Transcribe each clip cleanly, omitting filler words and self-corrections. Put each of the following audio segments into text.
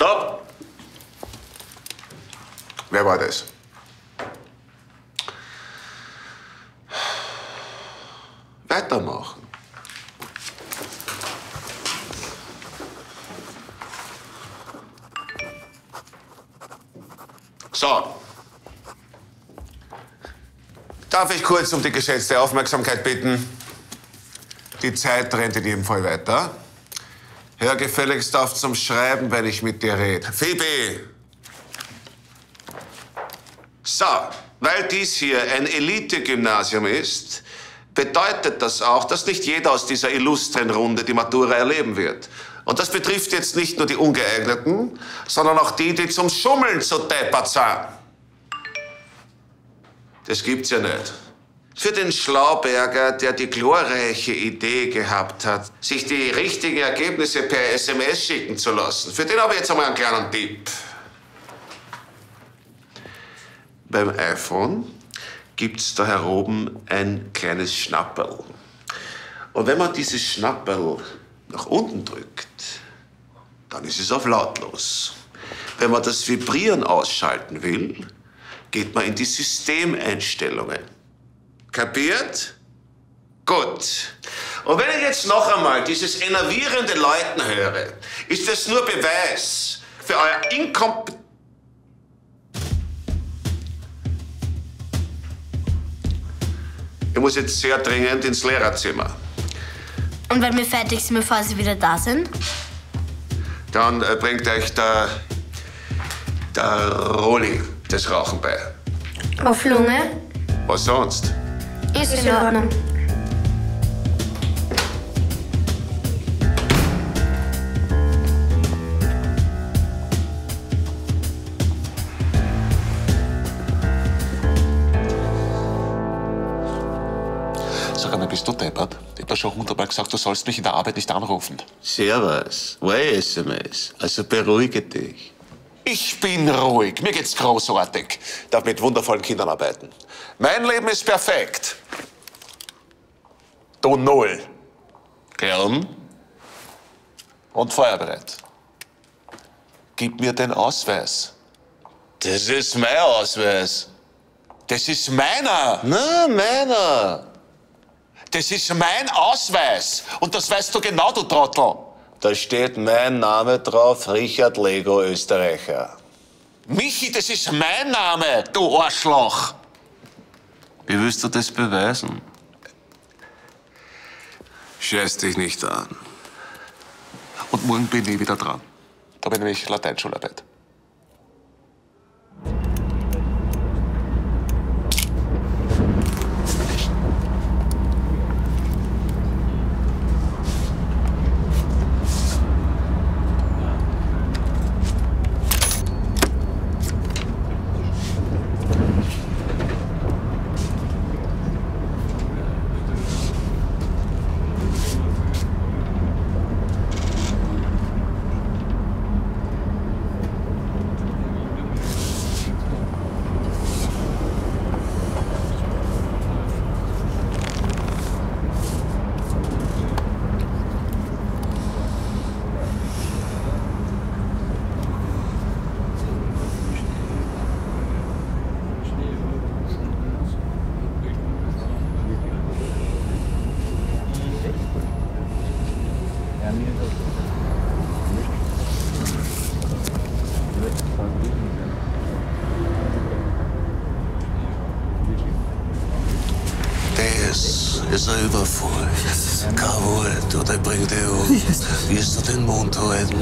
Stopp! Wer war das? Weitermachen. So. Darf ich kurz um die geschätzte Aufmerksamkeit bitten? Die Zeit rennt in jedem Fall weiter. Hör gefälligst auf zum Schreiben, wenn ich mit dir rede. Phoebe! So, weil dies hier ein Elite-Gymnasium ist, bedeutet das auch, dass nicht jeder aus dieser illustren Runde die Matura erleben wird. Und das betrifft jetzt nicht nur die Ungeeigneten, sondern auch die, die zum Schummeln zu deppert sind. Das gibt's ja nicht. Für den Schlauberger, der die glorreiche Idee gehabt hat, sich die richtigen Ergebnisse per SMS schicken zu lassen, für den habe ich jetzt einmal einen kleinen Tipp. Beim iPhone gibt's da heroben ein kleines Schnapperl. Und wenn man dieses Schnapperl nach unten drückt, dann ist es auf lautlos. Wenn man das Vibrieren ausschalten will, geht man in die Systemeinstellungen. Kapiert? Gut. Und wenn ich jetzt noch einmal dieses enervierende Läuten höre, ist das nur Beweis für euer Inkompetenz. Ich muss jetzt sehr dringend ins Lehrerzimmer. Und wenn wir fertig sind, bevor Sie wieder da sind? Dann bringt euch der Roli das Rauchen bei. Auf Lunge? Was sonst? Ist in Ordnung. Sag einmal, bist du deppert? Ich hab dir schon 100-mal gesagt, du sollst mich in der Arbeit nicht anrufen. Servus, SMS. Also beruhige dich. Ich bin ruhig. Mir geht's großartig. Darf mit wundervollen Kindern arbeiten. Mein Leben ist perfekt. Du null. Gern? Und feuerbereit. Gib mir den Ausweis. Das ist mein Ausweis. Das ist meiner. Na, meiner. Das ist mein Ausweis. Und das weißt du genau, du Trottel. Da steht mein Name drauf, Richard Lego, Österreicher. Michi, das ist mein Name, du Arschloch. Wie willst du das beweisen? Scheiß dich nicht an. Und morgen bin ich wieder dran. Da habe ich nämlich Lateinschularbeit. Ist ein Überfall. Jawohl, du, der bringt dich um. Wirst du den Mund halten?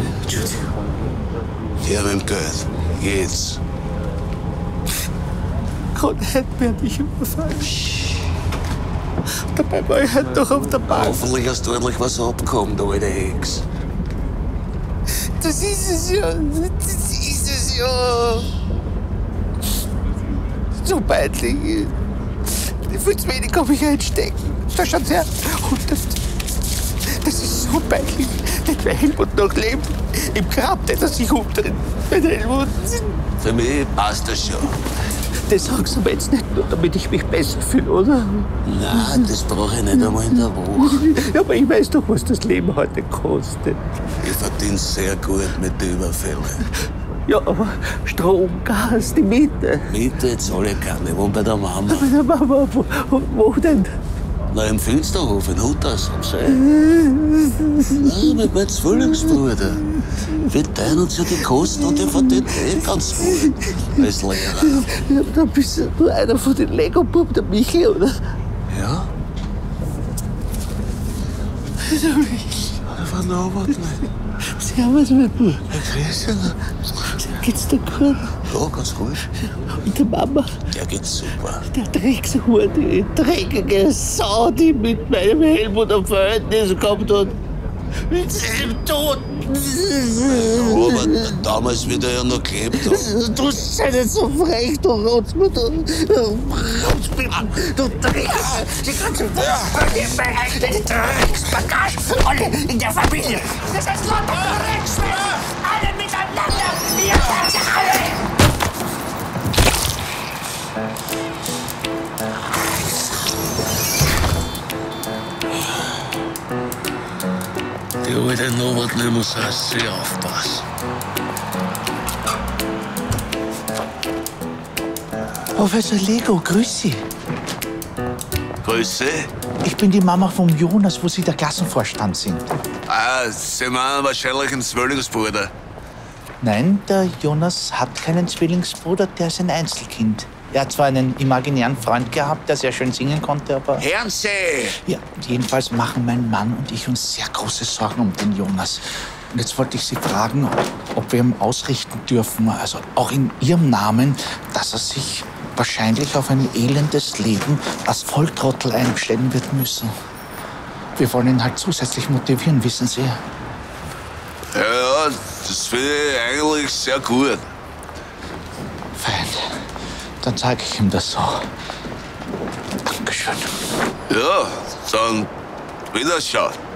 Hier mit dem Geld. Jetzt. Gott hätte mir nicht überfallen. Dabei war ich halt doch auf der Bank. Hoffentlich hast du endlich was abbekommen, du alte Hex. Das ist es ja. Das ist es ja. So peinlich. Viel zu wenig kann ich einstecken. Da schaut her. Und das ist so peinlich. Nicht mehr Helmut noch lebt. Im Grab, der sich umdreht. Wenn Helmut. Für mich passt das schon. Das sagst du aber jetzt nicht nur, damit ich mich besser fühle, oder? Nein, das brauche ich nicht einmal in der Woche. Ja, aber ich weiß doch, was das Leben heute kostet. Ich verdiene sehr gut mit den Überfällen. Ja, aber Strom, Gas, die Miete. Miete zahle ich keine. Ich wohne bei der Mama. Bei der Mama, wo denn? Na, im Finsterhof, in Hutters am See. Ja, mit meinem Zwillingsbruder. Wir teilen uns ja die Kosten und der verdient ganz gut als Lehrer. Ja, da bist du nur einer von den Lego-Buben, der Michi, oder? Ja? Der Michi. Der war noch was nicht. Servus, mein Bub. Grüß dich. Geht's dir gut? Ja, ganz ruhig. Und der Mama? Der geht's super. Der Dreckshuhr, die dreckige Sau, die mit meinem Helmut ein Verhältnis gehabt hat. Mit seinem Tod. Aber damals, wie der ja noch gelebt hat. Du sei nicht so frech, du Rotzmann, du Dreck. Die ganze Familie, Drecksbagage, alle in der Familie. Das ist lauter Drecksmänner, alle miteinander, ihr seid ja alle. Die alte Nowotny muss auch sehr aufpassen. Professor Lego, grüß Sie. Grüße. Ich bin die Mama vom Jonas, wo Sie der Klassenvorstand sind. Ah, Sie meinen wahrscheinlich einen Zwillingsbruder. Nein, der Jonas hat keinen Zwillingsbruder, der ist ein Einzelkind. Er hat zwar einen imaginären Freund gehabt, der sehr schön singen konnte, aber... Hören Sie! Ja, jedenfalls machen mein Mann und ich uns sehr große Sorgen um den Jonas. Und jetzt wollte ich Sie fragen, ob wir ihm ausrichten dürfen, also auch in Ihrem Namen, dass er sich wahrscheinlich auf ein elendes Leben als Volltrottel einstellen wird müssen. Wir wollen ihn halt zusätzlich motivieren, wissen Sie. Ja, das finde ich eigentlich sehr gut. Fein. Dann sage ich ihm das so. Dankeschön. Ja, dann Wiederschauen.